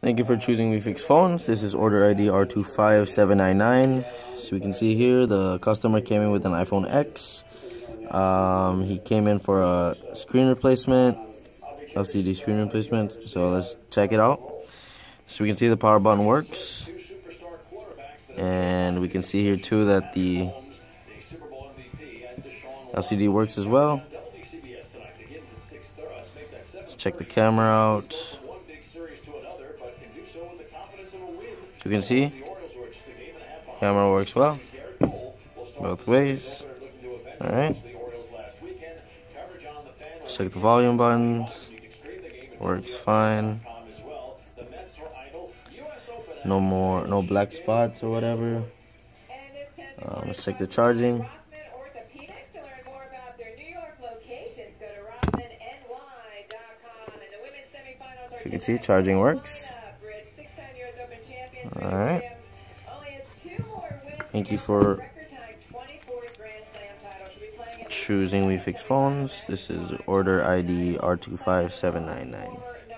Thank you for choosing We Fix Phones. This is order ID R25799. So we can see here the customer came in with an iPhone X. He came in for a screen replacement, LCD screen replacement. So let's check it out. So we can see the power button works. And we can see here too that the LCD works as well. Let's check the camera out. You can see camera works well both ways. Alright, check the volume buttons, works fine. No black spots or whatever. Let's check the charging. So you can see charging works. Alright. Thank you for choosing We Fix Phones. This is order ID R25799.